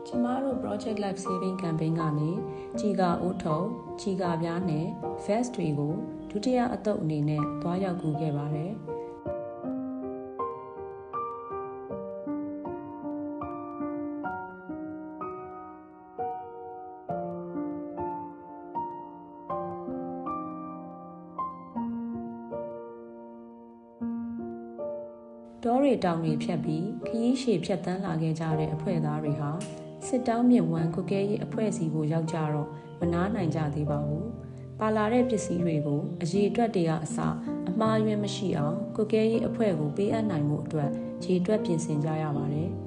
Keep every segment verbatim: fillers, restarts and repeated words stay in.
ကျမတို့ Project Life Saving Campaign ကနေကြီးကာအိုးထုံကြီးကာပြားနဲ့ vest တွေကိုဒုတိယအသုတ်အနေနဲ့သွားရောက်ကူခဲ့ပါတယ်တောတွေတောင်တွေဖြတ်ပြီးခရီးရှည်ဖြတ်တန်းလာခဲ့ကြတဲ့အဖွဲ့သားတွေဟာစစ်တောင်းမြင့်ဝမ်းကုကဲရေးအဖွဲ့စီကိုရောက်ကြတော့မနားနိုင်ကြသေးပါဘူး။ပါလာတဲ့ပစ္စည်းတွေကိုအရေးအတွက်တွေကအစအမှားယွင်းမရှိအောင်ကုကဲရေးအဖွဲ့ကိုပေးအပ်နိုင်မှုအတွက်ခြေတွက်ပြင်ဆင်ကြရပါတယ်။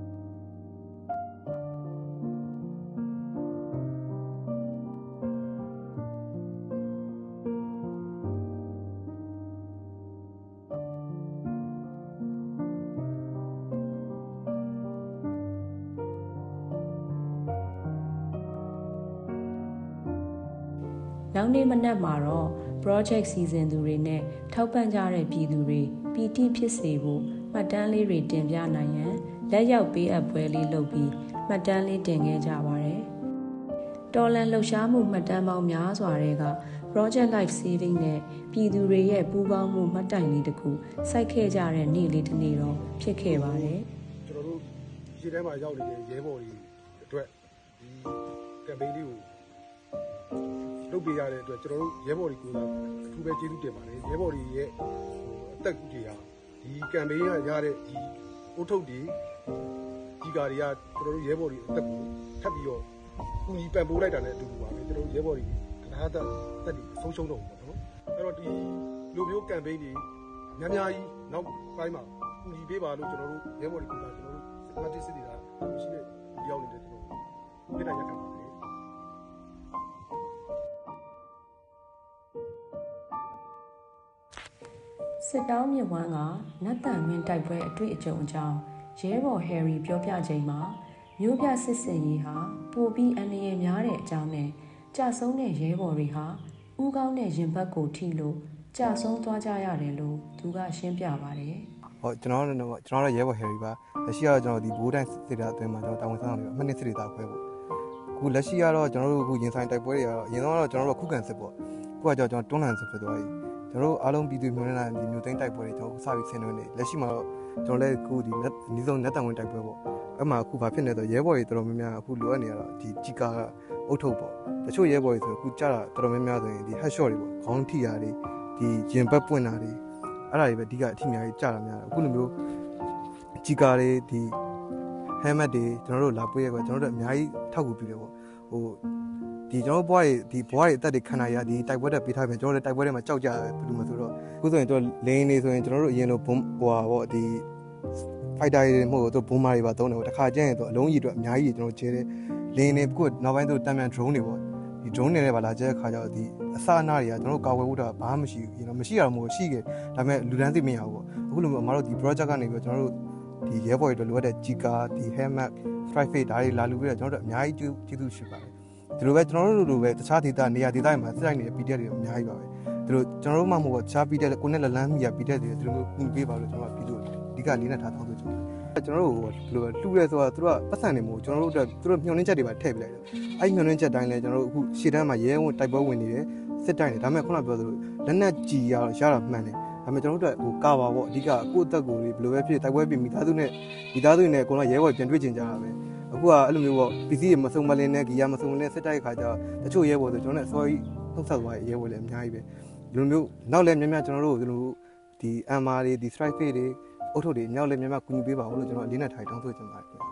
နောက်နေ့မနက်မှာတော့ project စီစဉ်သူတွေနဲ့ထောက်ပံ့ကြတဲ့ပြည်သူတွေပီတိဖြစ်စေဖို့မှတ်တမ်းလေးတွေတင်ပြနိုင်ရန်လက်ရောက်ပေးအပ်ပွဲလေးလုပ်ပြီးမှတ်တမ်းလေးတင်ခဲ့ကြပါတယ်။တော်လန်လှုပ်ရှားမှုမှတ်တမ်းပေါင်းများစွာတွေက project life saving နဲ့ပြည်သူတွေရဲ့ပူးပေါင်းမှုမှတ်တိုင်လေးတစ်ခုစိုက်ခဲ့ကြတဲ့နေ့လေးတစ်နေ့တော့ဖြစ်ခဲ့ပါတယ်။ကျွန်တော်တို့ဒီထဲမှာရောက်နေတဲ့ရဲဘော်တွေအတွက်ဒီ campaign လေးကိုလုပ်ပေးရတဲ့အတွက်ကျွန်တော်တို့ရဲဘော်တွေကိုအထူးပဲကျေးဇူးတင်ပါတယ်ရဲဘော်တွေရဲ့အသက်တွေဟာဒီ campaign ကရတဲ့ဒီအုတ်ထုတ်တွေဒီကာတွေကကျွန်တော်တို့ရဲဘော်တွေအသက်ကိုထပ်ပြီးတော့ကူညီပံ့ပိုးလိုက်တာနဲ့အတူတူပါပဲကျွန်တော်တို့ရဲဘော်တွေတရားသက်သက်တွေဆုံးရှုံးတော့ဘူးပေါ့နော်အဲ့တော့ဒီလိုမျိုး campaign တွေများများကြီးနောက်ပိုင်းမှာကူညီပေးပါလို့ကျွန်တော်တို့ရဲဘော်တွေကကျွန်တော်တို့စမတိစစ်တွေကရှိတဲ့ဒီရောက်နေတဲ့ကျွန်တော်တို့ပြည်နိုင်ရခံပါတယ်စစ်တောင်းမြစ်ဝမ်းကနတ်တန်ဝင်းတိုက်ပွဲအတွေ့အကြုံအကြောင်းရဲဘော်ဟယ်ရီပြောပြချိန်မှာမြို့ပြစစ်စင်ရေးဟာပိုပြီးအန္တရာယ်များတဲ့အကြောင်းနဲ့ကြာဆုံးတဲ့ရဲဘော်တွေဟာဥကောင်းတဲ့ရင်ဘတ်ကိုထိလို့ကြာဆုံးသွားကြရတယ်လို့သူကရှင်းပြပါတယ်။ဟုတ်ကျွန်တော်တို့ကျွန်တော်တို့ရဲဘော်ဟယ်ရီပါလက်ရှိကတော့ကျွန်တော်ဒီဘိုးတိုင်းစစ်တာအတွင်းမှာကျွန်တော်တာဝန်ဆောင်နေပါအမှတ်နှစ်စစ်တွေတာခွဲပေါ့။အခုလက်ရှိကတော့ကျွန်တော်တို့အခုရင်ဆိုင်တိုက်ပွဲတွေကတော့အရင်တော့ကျွန်တော်တို့ခုခံစစ်ပေါ့။အခုကကျွန်တော်တွန်းလှန်စစ်ဖြစ်သွားပြီ။ကျွန်တော်တို့အားလုံးပြည်သူမျိုးနဲ့ဒီမျိုးသိန်းတိုက်ပွဲတွေကျွန်တော်စပြီးဆင်နွှဲနေလက်ရှိမှာတော့ကျွန်တော်လည်းအခုဒီအနည်းဆုံးလက်တံဝင်တိုက်ပွဲပေါ့အဲ့မှာအခုဘာဖြစ်နေတော့ရဲဘော်တွေတော်တော်များများအခုလိုအပ်နေရတော့ဒီជីကာအုတ်ထုတ်ပေါ့တချို့ရဲဘော်တွေဆိုအခုကြာတာတော်တော်များများဆိုရင်ဒီ head shot တွေပေါ့ခေါင်းထိတာတွေဒီရင်ဘတ်ပွင့်တာတွေအဲ့ဒါတွေပဲအဓိကအထီးများကြီးကြာတာများတယ်အခုလိုမျိုးជីကာတွေဒီ helmet တွေကျွန်တော်တို့လာပွေးရဲကွာကျွန်တော်တို့အများကြီးထောက်ကူပြုတယ်ပေါ့ဟိုဒီကျွန်တော်ဘွားတွေဒီဘွားတွေအသက်တွေခံရရဒီတိုက်ပွဲတက်ပေးထားပြန်ကျွန်တော်တို့တိုက်ပွဲတွေမှာကြောက်ကြတယ်ဘယ်လိုမှဆိုတော့အခုဆိုရင်တို့လင်းနေဆိုရင်ကျွန်တော်တို့အရင်လိုဘုံဟွာပေါ့ဒီ fighter တွေမဟုတ်တော့ဘုံမာတွေပါသုံးတယ်ပေါ့တခါကျရင်တော့အလုံးကြီးအတွက်အများကြီးကျွန်တော်ကျဲတယ်လင်းနေခုနောက်ပိုင်းဆိုတံမြန် drone တွေပေါ့ဒီ drone တွေလည်းပါလာကျဲခါကျတော့ဒီအစအနာတွေကကျွန်တော်တို့ကာဝယ်ဖို့တော့ဘာမှမရှိဘူးကျွန်တော်မရှိရတော့မဟုတ်ရှိခဲ့ဒါပေမဲ့လူတန်းသိမရဘူးပေါ့အခုလိုမျိုးအမတို့ဒီ project ကနေပြီးကျွန်တော်တို့ဒီရဲဘော်တွေလိုအပ်တဲ့ជីကာဒီ helmet strike face ဒါတွေလာလူပြီးတော့ကျွန်တော်တို့အများကြီးကျေးဇူးရှိပါတယ်ဒီလိုပဲကျွန်တော်တို့လိုပဲတခြားဒေသနေရာဒေသတွေမှာစိုက်နေတဲ့ ပီ ဒီ အက်ဖ် တွေအများကြီးပါပဲဒီလိုကျွန်တော်တို့မှမဟုတ်ဘူးတခြား ပီ ဒီ အက်ဖ် ကိုနဲ့လက်လန်းမိရ ပီ ဒီ အက်ဖ် တွေဒီလိုမျိုးကူပေးပါလို့ကျွန်တော်ပြည်သူအဓိကလေးနဲ့ထားတောင်းဆိုချင်တယ်ကျွန်တော်တို့ဒီလိုပဲလှူရဲဆိုတာသူတို့ကပတ်စံနေမို့ကျွန်တော်တို့အတွက်သူတို့မျှော်လင့်ချက်တွေပါထည့်ပေးလိုက်တယ်အဲ့မျှော်လင့်ချက်တိုင်းလဲကျွန်တော်တို့အခုရှေ့တန်းမှာရဲဝန်တိုက်ပွဲဝင်နေတယ်စစ်တိုင်းနေဒါပေမဲ့ခုနပြောသလိုလက်နက်ကြီးရရတာမှန်တယ်ဒါပေမဲ့ကျွန်တော်တို့အတွက်ဟိုကာပါပေါ့အဓိကကိုယ့်အသက်ကိုယ်ဘယ်လိုပဲဖြစ်တိုက်ပွဲပြင်မိသားစုနဲ့မိသားစုနဲ့အကုန်လုံးရဲဘော်ပြန်တွေ့ကျင်ကြတာပဲအခုကအဲ့လိုမျိုးပေါ့ပစ္စည်းတွေမစုံမလင်းနဲ့ဂီယာမစုံမလင်းစစ်တိုက်ခါကျတချို့ရဲဘော်ဆိုကျွန်တော်နဲ့အစောကြီးနှုတ်ဆက်သွားရဲဘော်လည်းအများကြီးပဲဒီလိုမျိုးနောက်လည်းများများကျွန်တော်တို့ဒီလိုဒီ အမ် အာร์ တွေဒီ strike face တွေအုတ်ထုတ်တွေမြောက်လည်းများများကူညီပေးပါဦးလို့ကျွန်တော်အလေးနဲ့ထိုင်တောင်းဆိုချင်ပါတယ်ခင်ဗျာ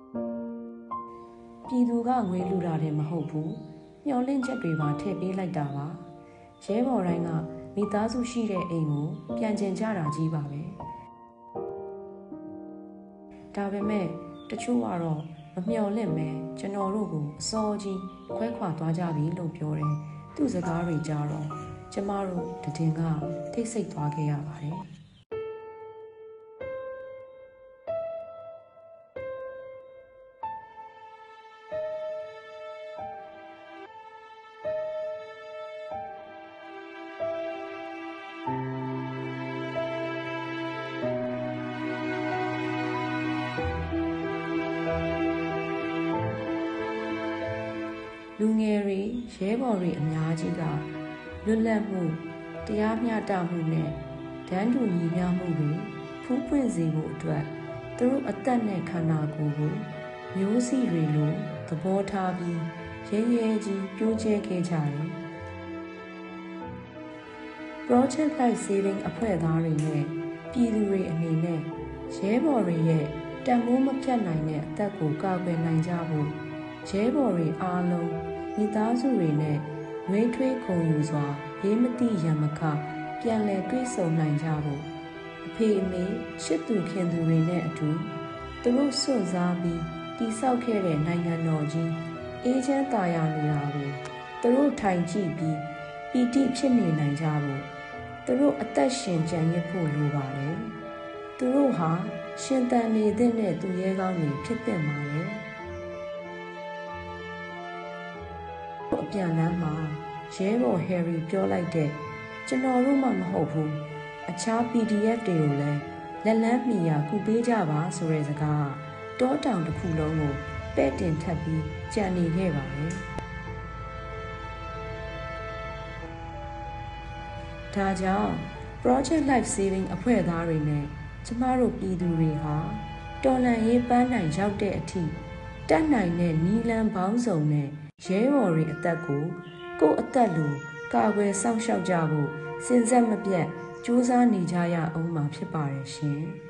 ပြည်သူကငွေလူတာတယ်မဟုတ်ဘူးမျောလင့်ချက်တွေပါထည့်ပေးလိုက်တာပါရဲဘော်တိုင်းကမိသားစုရှိတဲ့အိမ်ကိုပြန်ကျင်ကြတာကြီးပါပဲဒါပေမဲ့တချို့ကတော့မမျှော်လင့်မဲကျွန်တော်တို့ကိုအစောကြီးခွဲခွာသွားကြပြီလို့ပြောတယ်သူ့စကားတွေကြတော့ကျမတို့တည်ငါထိတ်ဆိတ်သွားခဲ့ရပါတယ်လူငယ်တွေရဲဘော်တွေအများကြီးကလွတ်လပ်မှုတရားမျှတမှုနဲ့တန်းတူညီမျှမှုတွေဖူးပွင့်စေဖို့အတွက်သူတို့အသက်နဲ့ခန္ဓာကိုယ်ကိုမျိုးစီတွေလိုသဘောထားပြီးရဲရဲကြီးပြိုးကျဲခဲ့ကြတယ် Project Life Saving အဖွဲ့သားတွေနဲ့ပြည်သူတွေအနေနဲ့ရဲဘော်တွေရဲ့တန်ဖိုးမဖြတ်နိုင်တဲ့အသက်ကိုကာကွယ်နိုင်ကြဖို့ရဲဘော်တွေအားလုံးမိသားစုတွေနဲ့နှွေးထွေးခုံယူစွာဘေးမတိရံမခပြန်လည်တွေ့ဆုံနိုင်ကြဖို့အဖေအမေရှစ်သူခင်သူတွေနဲ့အတူသူတို့စွန့်စားပြီးတည်ဆောက်ခဲ့တဲ့နိုင်ငံတော်ကြီးအေးချမ်းသာယာနေတာကိုသူတို့ထိုင်ကြည့်ပြီးပီတိဖြစ်နေနိုင်ကြဖို့သူတို့အသက်ရှင်ကြံရစ်ဖို့လိုပါတယ်သူတို့ဟာရှင်သန်နေတဲ့နဲ့သူရဲကောင်းတွေဖြစ်တဲ့မှာလေအပြန်လမ်းမှာရဲဘော်ဟယ်ရီပြောလိုက်တဲ့ကျွန်တော်တို့မှမဟုတ်ဘူးအခြား ပီဒီအက်ဖ် တွေကိုလည်းလက်လန်းမီယာကူပေးကြပါဆိုတဲ့စကားတောတောင်တစ်ခုလုံးကိုပဲ့တင်ထပ်ပြီးကြံနေခဲ့ပါတယ်ဒါကြောင့် Project Life Saving အဖွဲ့သားတွေနဲ့ကျမတို့ပြည်သူတွေဟာတော်လှန်ရေးပန်းနိုင်ရောက်တဲ့အထိတတ်နိုင်တဲ့နီလန်ပေါင်းစုံနဲ့ရဲဘော်တွေအသက်ကိုကိုယ့်အသက်လိုကာကွယ်စောင့်ရှောက်ကြဖို့စဉ်ဆက်မပြတ်ကြိုးစားနေကြရအောင်မှာဖြစ်ပါတယ်ရှင်။